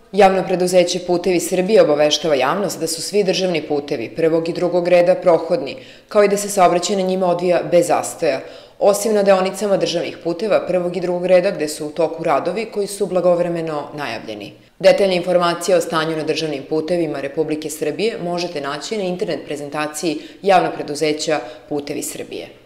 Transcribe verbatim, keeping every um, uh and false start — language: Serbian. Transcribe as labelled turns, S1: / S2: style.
S1: Javno preduzeće Putevi Srbije obaveštava javnost da su svi državni putevi prvog i drugog reda prohodni, kao i da se saobraćaj na njima odvija bez zastoja, osim na deonicama državnih puteva prvog i drugog reda gde su u toku radovi koji su blagovremeno najavljeni. Detaljne informacije o stanju na državnim putevima Republike Srbije možete naći na internet prezentaciji Javnog preduzeća Putevi Srbije.